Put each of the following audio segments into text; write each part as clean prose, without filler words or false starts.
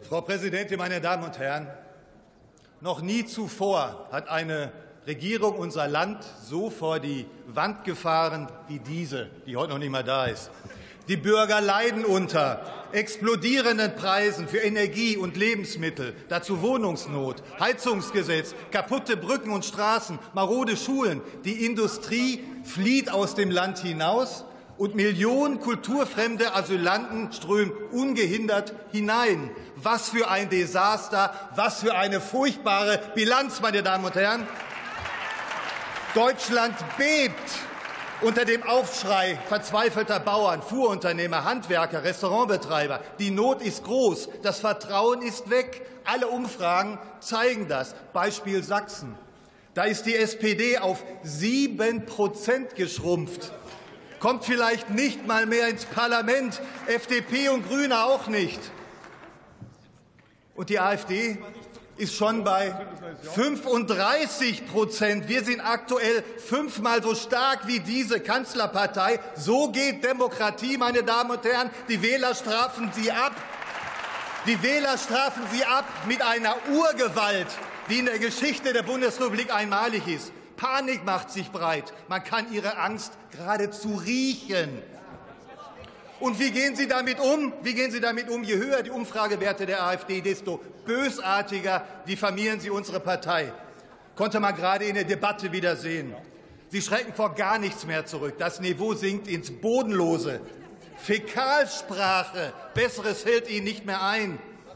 Frau Präsidentin, meine Damen und Herren! Noch nie zuvor hat eine Regierung unser Land so vor die Wand gefahren wie diese, die heute noch nicht mal da ist. Die Bürger leiden unter explodierenden Preisen für Energie und Lebensmittel, dazu Wohnungsnot, Heizungsgesetz, kaputte Brücken und Straßen, marode Schulen. Die Industrie flieht aus dem Land hinaus, und Millionen kulturfremde Asylanten strömen ungehindert hinein. Was für ein Desaster, was für eine furchtbare Bilanz, meine Damen und Herren! Deutschland bebt unter dem Aufschrei verzweifelter Bauern, Fuhrunternehmer, Handwerker, Restaurantbetreiber. Die Not ist groß, das Vertrauen ist weg. Alle Umfragen zeigen das. Beispiel Sachsen. Da ist die SPD auf 7% geschrumpft. Kommt vielleicht nicht mal mehr ins Parlament, FDP und Grüne auch nicht. Und die AfD ist schon bei 35%. Wir sind aktuell 5-mal so stark wie diese Kanzlerpartei. So geht Demokratie, meine Damen und Herren. Die Wähler strafen sie ab. Die Wähler strafen sie ab mit einer Urgewalt, die in der Geschichte der Bundesrepublik einmalig ist. Panik macht sich breit. Man kann ihre Angst geradezu riechen. Und wie gehen Sie damit um? Je höher die Umfragewerte der AfD, desto bösartiger diffamieren Sie unsere Partei. Konnte man gerade in der Debatte wieder sehen. Sie schrecken vor gar nichts mehr zurück. Das Niveau sinkt ins Bodenlose. Fäkalsprache, Besseres fällt Ihnen nicht mehr ein.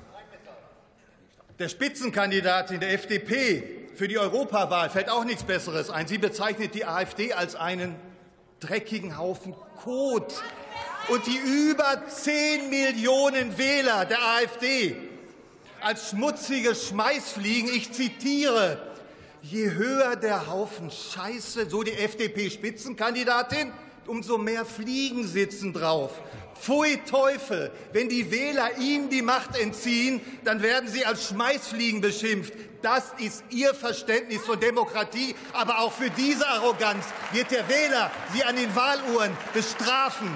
Der Spitzenkandidatin der FDP für die Europawahl fällt auch nichts Besseres ein. Sie bezeichnet die AfD als einen dreckigen Haufen Kot. Und die über 10 Millionen Wähler der AfD als schmutzige Schmeißfliegen, ich zitiere, je höher der Haufen Scheiße, so die FDP-Spitzenkandidatin, umso mehr Fliegen sitzen drauf. Pfui Teufel, wenn die Wähler Ihnen die Macht entziehen, dann werden Sie als Schmeißfliegen beschimpft. Das ist Ihr Verständnis von Demokratie. Aber auch für diese Arroganz wird der Wähler Sie an den Wahluhren bestrafen.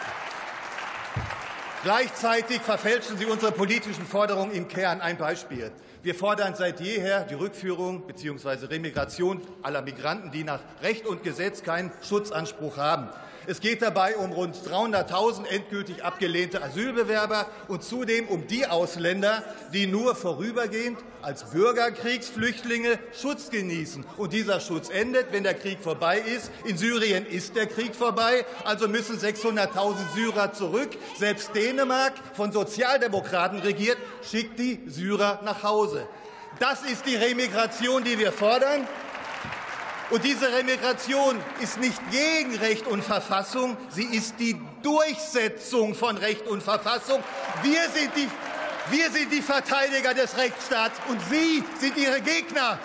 Gleichzeitig verfälschen Sie unsere politischen Forderungen im Kern. Ein Beispiel. Wir fordern seit jeher die Rückführung bzw. Remigration aller Migranten, die nach Recht und Gesetz keinen Schutzanspruch haben. Es geht dabei um rund 300.000 endgültig abgelehnte Asylbewerber und zudem um die Ausländer, die nur vorübergehend als Bürgerkriegsflüchtlinge Schutz genießen. Und dieser Schutz endet, wenn der Krieg vorbei ist. In Syrien ist der Krieg vorbei, also müssen 600.000 Syrer zurück. Selbst Dänemark, von Sozialdemokraten regiert, schickt die Syrer nach Hause. Das ist die Remigration, die wir fordern. Und diese Remigration ist nicht gegen Recht und Verfassung, sie ist die Durchsetzung von Recht und Verfassung. Wir sind die Verteidiger des Rechtsstaats, und Sie sind Ihre Gegner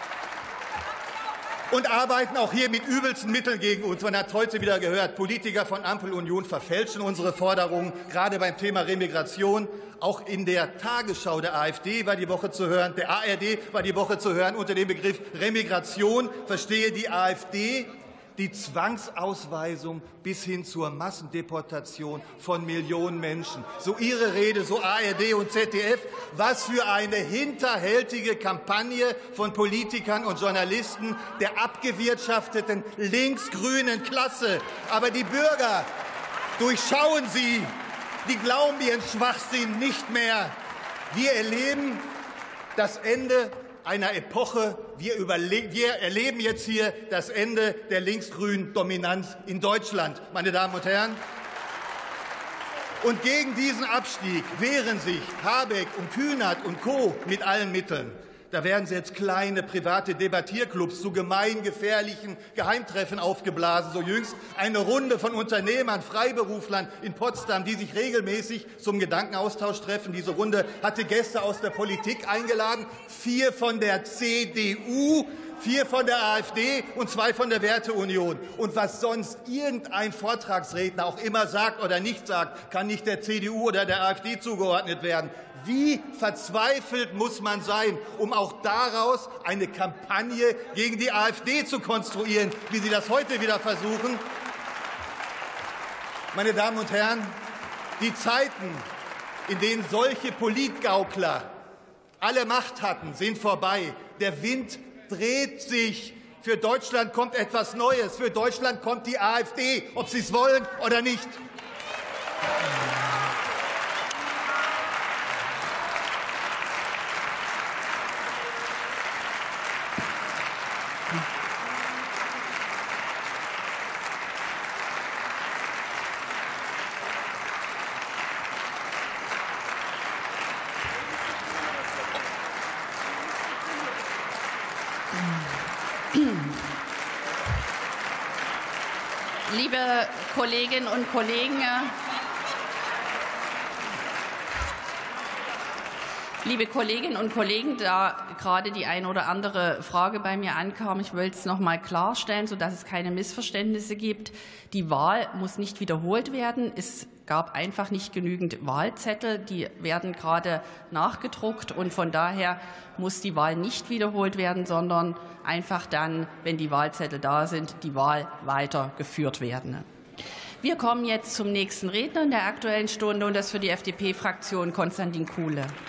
und arbeiten auch hier mit übelsten Mitteln gegen uns. Man hat heute wieder gehört, Politiker von Ampel und Union verfälschen unsere Forderungen, gerade beim Thema Remigration. Auch in der Tagesschau der AfD war die Woche zu hören, der ARD war die Woche zu hören, unter dem Begriff Remigration verstehe die AfD die Zwangsausweisung bis hin zur Massendeportation von Millionen Menschen. So Ihre Rede, so ARD und ZDF. Was für eine hinterhältige Kampagne von Politikern und Journalisten der abgewirtschafteten linksgrünen Klasse. Aber die Bürger durchschauen sie. Die glauben ihren Schwachsinn nicht mehr. Wir erleben das Ende einer Epoche. Wir erleben jetzt hier das Ende der linksgrünen Dominanz in Deutschland, meine Damen und Herren. Und gegen diesen Abstieg wehren sich Habeck und Kühnert und Co. mit allen Mitteln. Da werden Sie jetzt kleine private Debattierclubs zu gemeingefährlichen Geheimtreffen aufgeblasen. So jüngst eine Runde von Unternehmern, Freiberuflern in Potsdam, die sich regelmäßig zum Gedankenaustausch treffen. Diese Runde hatte Gäste aus der Politik eingeladen, 4 von der CDU, 4 von der AfD und 2 von der Werteunion. Und was sonst irgendein Vortragsredner auch immer sagt oder nicht sagt, kann nicht der CDU oder der AfD zugeordnet werden. Wie verzweifelt muss man sein, um auch daraus eine Kampagne gegen die AfD zu konstruieren, wie Sie das heute wieder versuchen? Meine Damen und Herren, die Zeiten in denen solche Politgaukler alle Macht hatten, sind vorbei. Der Wind dreht sich. Für Deutschland kommt etwas Neues. Für Deutschland kommt die AfD, ob Sie es wollen oder nicht. Liebe Kolleginnen und Kollegen, da gerade die eine oder andere Frage bei mir ankam, ich will es noch mal klarstellen, sodass es keine Missverständnisse gibt. Die Wahl muss nicht wiederholt werden. Es gab einfach nicht genügend Wahlzettel. Die werden gerade nachgedruckt, und von daher muss die Wahl nicht wiederholt werden, sondern einfach dann, wenn die Wahlzettel da sind, die Wahl weitergeführt werden. Wir kommen jetzt zum nächsten Redner in der Aktuellen Stunde, und das für die FDP-Fraktion Konstantin Kuhle.